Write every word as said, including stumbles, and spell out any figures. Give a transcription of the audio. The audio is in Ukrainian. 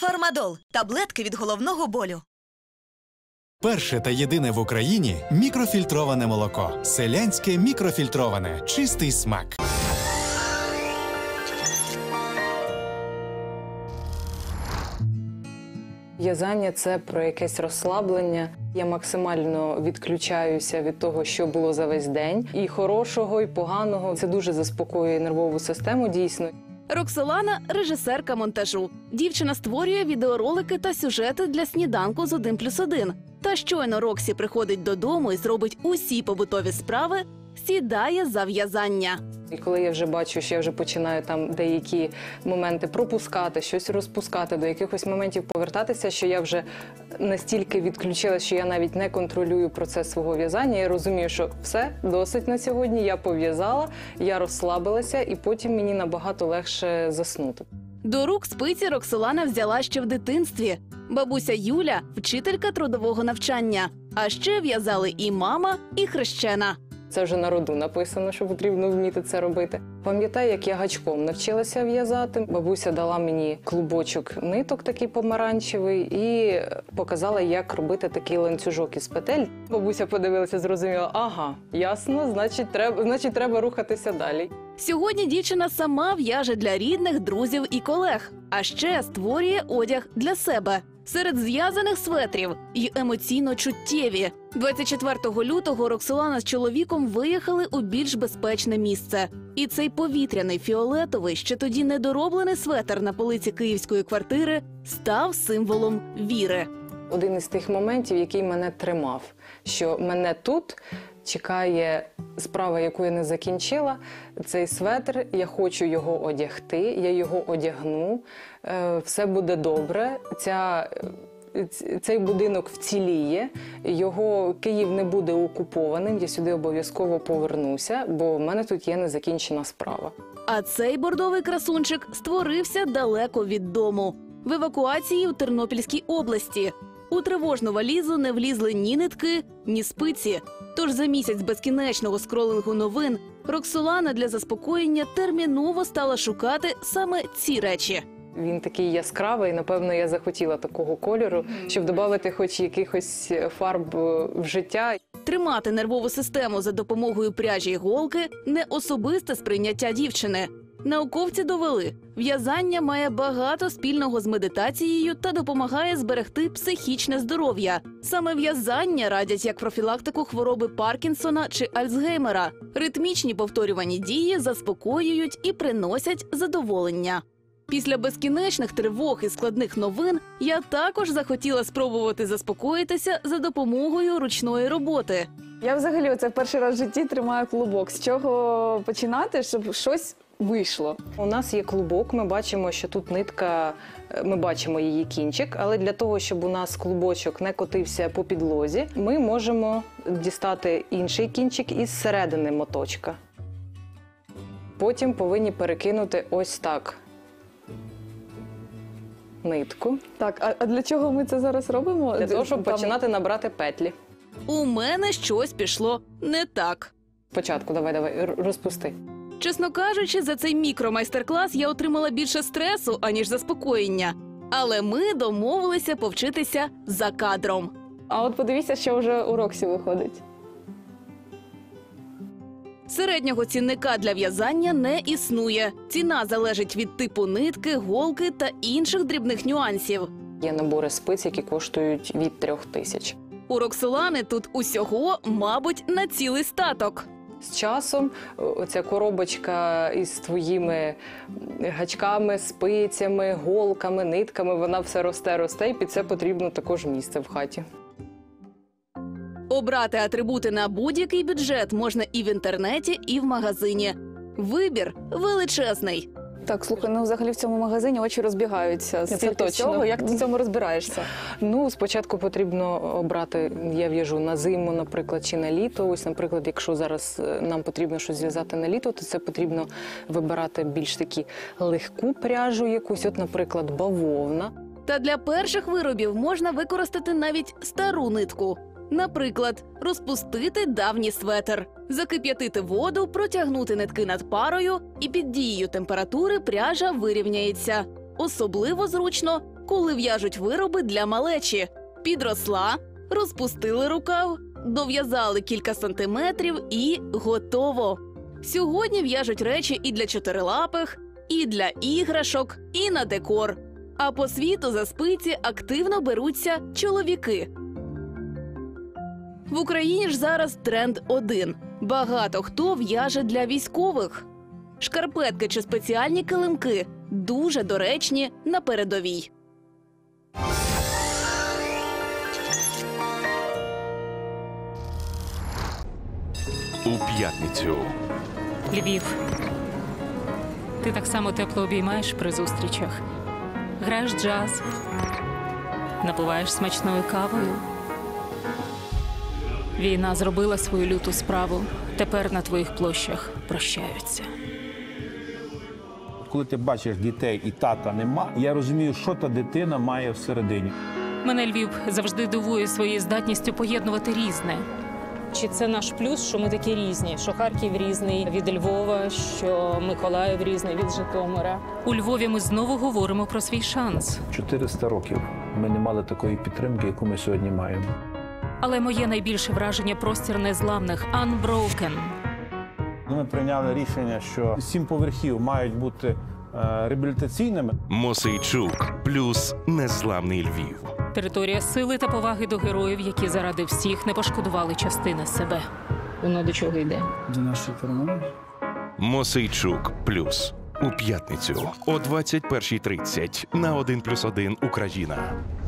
Фармадол – таблетки від головного болю. Перше та єдине в Україні мікрофільтроване молоко. Селянське мікрофільтроване. Чистий смак. В'язання – це про якесь розслаблення. Я максимально відключаюся від того, що було за весь день. І хорошого, і поганого. Це дуже заспокоює нервову систему, дійсно. Роксолана – режисерка монтажу. Дівчина створює відеоролики та сюжети для сніданку з один плюс один. Та щойно Роксі приходить додому і зробить усі побутові справи, сідає за в'язання. І коли я вже бачу, що я вже починаю там деякі моменти пропускати, щось розпускати, до якихось моментів повертатися, що я вже настільки відключилася, що я навіть не контролюю процес свого в'язання. Я розумію, що все, досить на сьогодні, я пов'язала, я розслабилася, і потім мені набагато легше заснути. До рук спиці Роксолана взяла ще в дитинстві. Бабуся Юля – вчителька трудового навчання. А ще в'язали і мама, і хрещена. Це вже на роду написано, що потрібно вміти це робити. Пам'ятаю, як я гачком навчилася в'язати. Бабуся дала мені клубочок ниток такий помаранчевий і показала, як робити такий ланцюжок із петель. Бабуся подивилася, зрозуміла, ага, ясно, значить треба, значить, треба рухатися далі. Сьогодні дівчина сама в'яже для рідних, друзів і колег. А ще створює одяг для себе. Серед зв'язаних светрів й емоційно чуттєві. двадцять четвертого лютого Роксолана з чоловіком виїхали у більш безпечне місце. І цей повітряний фіолетовий, ще тоді недороблений светр на полиці київської квартири став символом віри. Один із тих моментів, який мене тримав, що мене тут чекає справа, яку я не закінчила, цей светр, я хочу його одягти, я його одягну, все буде добре, ця, цей будинок вціліє, його Київ не буде окупованим, я сюди обов'язково повернуся, бо в мене тут є незакінчена справа. А цей бордовий красунчик створився далеко від дому. В евакуації у Тернопільській області. У тривожну валізу не влізли ні нитки, ні спиці. Тож за місяць безкінечного скролингу новин Роксолана для заспокоєння терміново стала шукати саме ці речі. Він такий яскравий, напевно, я захотіла такого кольору, щоб додати хоч якихось фарб в життя. Тримати нервову систему за допомогою пряжі й голки – не особисте сприйняття дівчини. Науковці довели, в'язання має багато спільного з медитацією та допомагає зберегти психічне здоров'я. Саме в'язання радять як профілактику хвороби Паркінсона чи Альцгеймера. Ритмічні повторювані дії заспокоюють і приносять задоволення. Після безкінечних тривог і складних новин я також захотіла спробувати заспокоїтися за допомогою ручної роботи. Я взагалі оце перший раз в житті тримаю клубок. З чого починати, щоб щось вийшло? У нас є клубок, ми бачимо, що тут нитка, ми бачимо її кінчик, але для того, щоб у нас клубочок не котився по підлозі, ми можемо дістати інший кінчик із середини моточка. Потім повинні перекинути ось так нитку. Так, а для чого ми це зараз робимо? Для того, щоб Там... починати набрати петлі. У мене щось пішло не так. Спочатку, давай, давай, розпусти. Чесно кажучи, за цей мікромайстер-клас я отримала більше стресу, аніж заспокоєння. Але ми домовилися повчитися за кадром. А от подивіться, що вже у Роксі виходить. Середнього цінника для в'язання не існує. Ціна залежить від типу нитки, голки та інших дрібних нюансів. Є набори спиць, які коштують від трьох тисяч. У Роксолани тут усього, мабуть, на цілий статок. З часом оця коробочка із твоїми гачками, спицями, голками, нитками, вона все росте-росте, і під це потрібно також місце в хаті. Обрати атрибути на будь-який бюджет можна і в інтернеті, і в магазині. Вибір величезний. Так, слухай, ну взагалі в цьому магазині очі розбігаються. Це Стільки точно. всього, як ти в цьому розбираєшся? Ну, спочатку потрібно обрати, я в'яжу на зиму, наприклад, чи на літо. Ось, наприклад, якщо зараз нам потрібно щось зв'язати на літо, то це потрібно вибирати більш таки легку пряжу якусь, от, наприклад, бавовна. Та для перших виробів можна використати навіть стару нитку. Наприклад, розпустити давній светр, закип'ятити воду, протягнути нитки над парою, і під дією температури пряжа вирівняється. Особливо зручно, коли в'яжуть вироби для малечі. Підросла, розпустили рукав, дов'язали кілька сантиметрів і готово. Сьогодні в'яжуть речі і для чотирилапих, і для іграшок, і на декор. А по світу за спиці активно беруться чоловіки. В Україні ж зараз тренд один. Багато хто в'яже для військових. Шкарпетки чи спеціальні килимки дуже доречні на передовій. У п'ятницю. Львів. Ти так само тепло обіймаєш при зустрічах. Граєш джаз. Напиваєш смачною кавою. Війна зробила свою люту справу. Тепер на твоїх площах прощаються. Коли ти бачиш дітей і тата нема, я розумію, що та дитина має всередині. Мене Львів завжди дивує своєю здатністю поєднувати різне. Чи це наш плюс, що ми такі різні? Що Харків різний від Львова, що Миколаїв різний від Житомира. У Львові ми знову говоримо про свій шанс. чотириста років ми не мали такої підтримки, яку ми сьогодні маємо. Але моє найбільше враження – простір незламних – Unbroken. Ми прийняли рішення, що сім поверхів мають бути е, реабілітаційними. Мосейчук плюс незламний Львів. Територія сили та поваги до героїв, які заради всіх не пошкодували частини себе. Воно до чого йде? До нашої перемоги. Мосейчук плюс у п'ятницю о двадцять першій тридцять на один плюс один Україна.